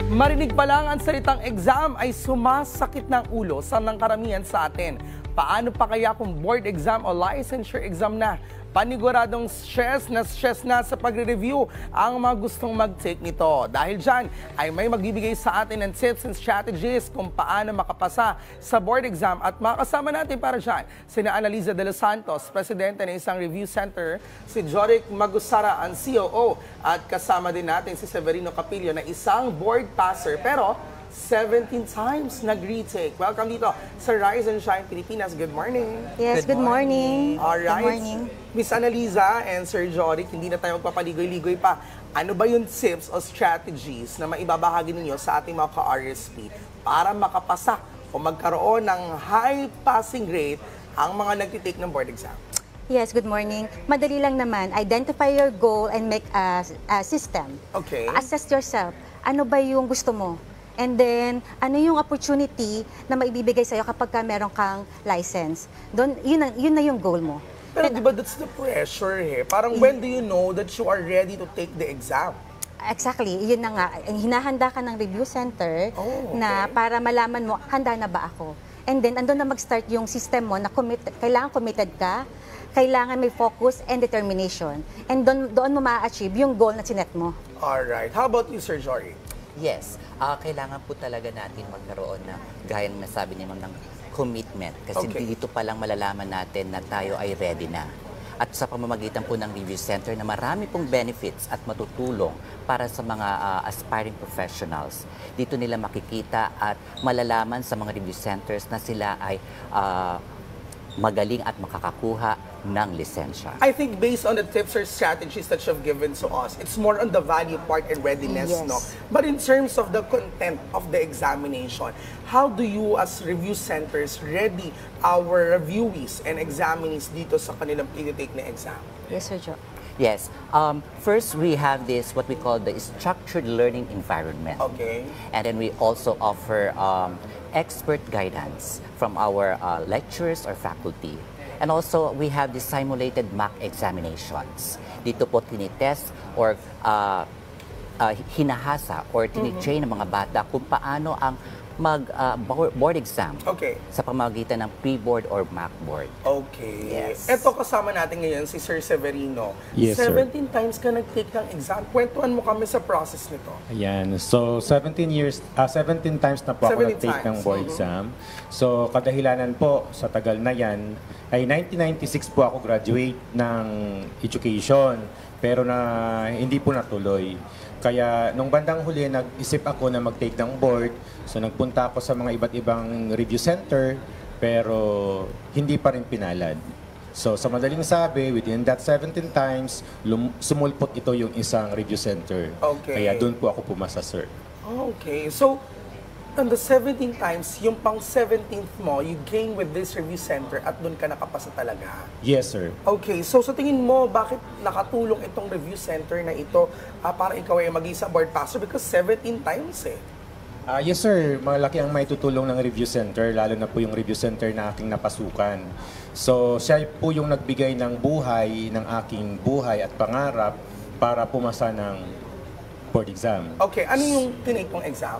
Marinig pa lang ang salitang exam ay sumasakit ng ulo sa karamihan sa atin. Paano pa kaya kung board exam o licensure exam na? Paniguradong stress na sa pagre-review ang mga gustong mag-take nito. Dahil dyan ay may magbibigay sa atin ng tips and strategies kung paano makapasa sa board exam. At makasama natin para dyan sina Analiza de los Santos, presidente ng isang review center, si Joric Magusara, ang COO, at kasama din natin si Severino Capillo na isang board passer pero 17 times nag-retake. Welcome dito sa Rise and Shine Pilipinas. Good morning. Yes, good morning. Alright. Good morning. Miss Analiza and Sir Joric, hindi na tayo magpapaligoy-ligoy pa. Ano ba yung tips o strategies na maibabahagi ninyo sa ating mga ka-RSP para makapasa o magkaroon ng high passing rate ang mga nagtitake ng board exam? Yes, good morning. Madali lang naman. Identify your goal and make a system. Okay. Assess yourself. Ano ba yung gusto mo? And then, ano yung opportunity na maibibigay sa'yo kapag meron kang license? Doon, yun na yung goal mo. Pero di ba that's the pressure Parang when do you know that you are ready to take the exam? Exactly, yun na nga. Hinahanda ka ng review center na para malaman mo, handa na ba ako? And then, andun na mag-start yung system mo na kailangan committed ka, kailangan may focus and determination. And doon mo ma-achieve yung goal na sinet mo. Alright. How about you, Sir Jory? Yes, kailangan po talaga natin magkaroon na, gaya ng nasabi niya, ng commitment. Kasi dito pa lang malalaman natin na tayo ay ready na. At sa pamamagitan po ng review center na marami pong benefits at matutulong para sa mga aspiring professionals. Dito nila makikita at malalaman sa mga review centers na sila ay magaling at makakakuha ng lisensya. I think based on the tips or strategies that you've given to us, it's more on the value part and readiness, yes. no? But in terms of the content of the examination, how do you as review centers ready our reviewees and examinees dito sa kanilang i-take na exam? Yes, Sir Joe. Yes. First, we have this, what we call the structured learning environment. Okay. And then we also offer expert guidance from our lecturers or faculty. And also, we have the simulated mock examinations. Dito po tinitest or hinahasa or tinitrain ng mga bata kung paano ang board exam sa pamamagitan ng pre-board or mock board. Okay. Yes. Ito kasama natin ngayon si Sir Severino. Yes, 17 times ka nag-take ng exam. Kwentuhan mo kami sa process nito. Ayan. So, 17 times na po ako 17 nag-take ng times. board exam. So, kadahilanan po sa tagal na yan, ay 1996 po ako graduate ng education. Pero hindi po natuloy. Kaya nung bandang huli, nag-isip ako na mag-take ng board. So nagpunta ako sa mga iba't ibang review center, pero hindi pa rin pinalad. So sa madaling sabi, within that 17 times, sumulpot ito yung isang review center. Okay. Kaya doon po ako pumasa, sir. Okay. So, on the 17 times, yung pang 17th mo, you gain with this review center at doon ka nakapasa talaga. Yes, sir. Okay, so sa tingin mo, bakit nakatulong itong review center na ito para ikaw ay maging sa board passer? Because 17 times Yes, sir. Malaki ang maitutulong ng review center, lalo na po yung review center na aking napasukan. So, siya po yung nagbigay ng buhay, ng aking buhay at pangarap para pumasa ng board exam. Okay, ano yung tinake mong exam?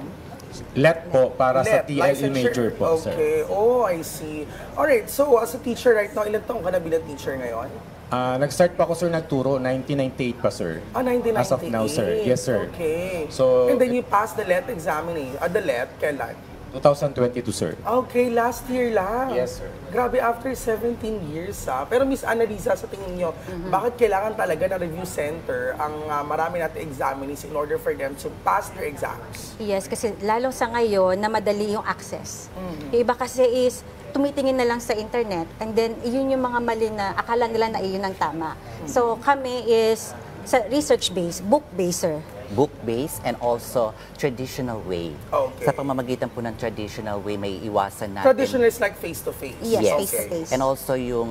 LET po, para sa TLE licensure major po, sir. Okay, oh, I see. Alright, so as a teacher right now, ilan taong ka na bilang teacher ngayon? Nag-start pa ako, sir, nagturo, 1998 pa, sir. 1998. As of now, sir. Yes, sir. Okay. So, and then you passed the LET examination, the LET, kailan? 2022, sir. Okay, last year lang. Yes, sir. Grabe, after 17 years, Pero Miss Analiza, sa tingin nyo, bakit kailangan talaga ng review center ang marami natin examinees in order for them to pass their exams? Yes, kasi lalo sa ngayon na madali yung access. Yung iba kasi is tumitingin na lang sa internet and then yun yung mga mali na akala nila na iyon ang tama. So kami is sa research-based, book-based, sir. Book-based and also traditional way. Okay. Sa pamamagitan po ng traditional way, may iwasan natin. Traditional is like face-to-face? Yes, Yes. face-to-face. And also yung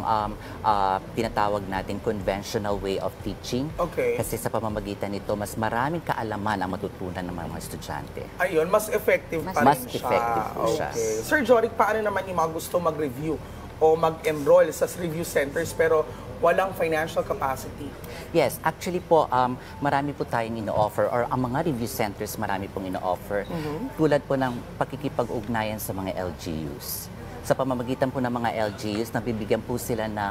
tinatawag natin conventional way of teaching. Okay. Kasi sa pamamagitan nito, mas maraming kaalaman ang matutunan ng mga estudyante. Ayun, mas effective pa rin Mas effective po siya. Okay. Sir Joric, paano naman yung mga gusto mag-review o mag-enroll sa review centers pero walang financial capacity? Yes, actually po, marami po tayong ino-offer or ang mga review centers marami pong ino-offer. Tulad po ng pakikipag-ugnayan sa mga LGUs. Sa pamamagitan po ng mga LGUs, nabibigyan po sila ng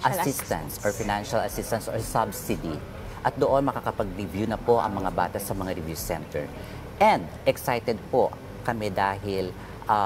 financial assistance or subsidy. At doon makakapag-review na po ang mga bata sa mga review center. And excited po kami dahil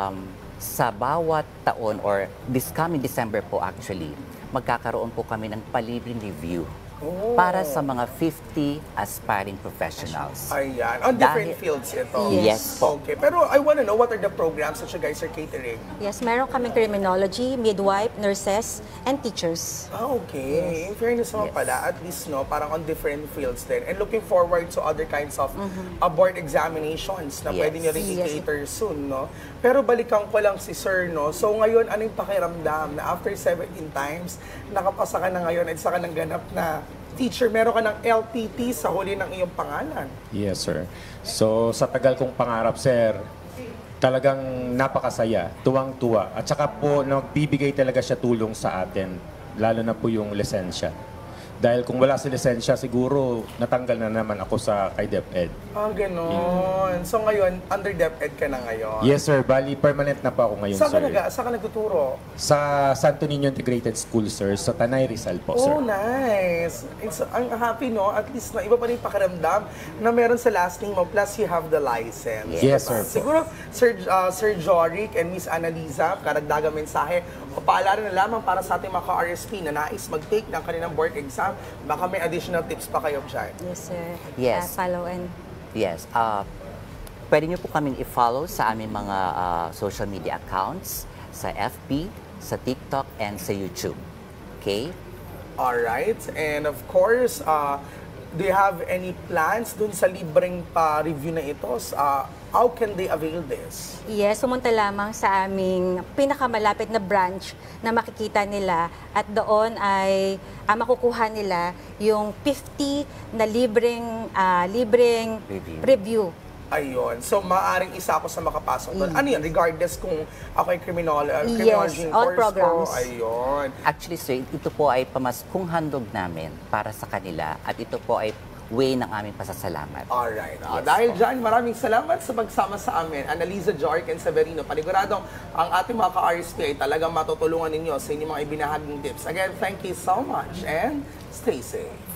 sa bawat taon or this coming December po actually, magkakaroon po kami ng palibreng review para sa mga 50 aspiring professionals. Ayan. On different fields ito. Yes po. Okay. Pero I want to know what are the programs that you guys are catering? Yes, meron kaming criminology, midwife, nurses, and teachers. Okay. In fairness naman pala, at least parang on different fields din. And looking forward to other kinds of board examinations na pwede nyo rin i-cater soon, no? Pero balikan ko lang si Sir, no? So ngayon, anong pakiramdam na after 17 times, nakapasa ka na ngayon at saka nang ganap na teacher, meron ka ng LPT sa huli ng iyong pangalan? Yes, sir. So, sa tagal kong pangarap, sir, talagang napakasaya, tuwang-tuwa. At saka po, nagbibigay talaga siya tulong sa atin, lalo na po yung lisensya. Dahil kung wala si lisensya, siguro natanggal na naman ako sa kay DepEd. Ah, ganon. So ngayon, under DepEd ka na ngayon? Yes, sir. Bali, permanent na po ako ngayon, Saan sir. Saan ka nagtuturo? Sa Santo Niño Integrated School, sir. Sa Tanay Rizal po, sir. Oh, nice. Ang happy, no? At least na iba pa rin pakiramdam na meron sa last name mo, plus you have the license. Yes, sir. Siguro, Sir Joric and Miss Annalisa, karagdagang mensahe o paalala na lamang para sa ating mga ka-RSP na nais mag-take ng kanilang board exam. Baka may additional tips pa kayo dyan. Yes, sir. Yes. Follow and... Yes. Pwede nyo po kaming i-follow sa aming mga social media accounts, sa FB, sa TikTok, and sa YouTube. Okay? Alright. And of course, do you have any plans dun sa libreng pa-review na ito? How can they avail this? Yes, sumunta lamang sa aming pinakamalapit na branch na makikita nila at doon ay makukuha nila yung 50 na libreng review. Ayun. So, maaring isa ako sa makapasok doon. Ano yan? Regardless kung ako ay criminology Yes, all course programs. ko. Ayun. Actually, sir, ito po ay pamaskong handog namin para sa kanila at ito po ay way ng aming pasasalamat. Alright. Yes, Dahil po. dyan, maraming salamat sa pagsama sa amin. Annalisa, Joric, and Severino. Paniguradong ang ating mga ka-RSP ay talagang matutulungan ninyo sa inyong mga ibinahaging tips. Again, thank you so much and stay safe.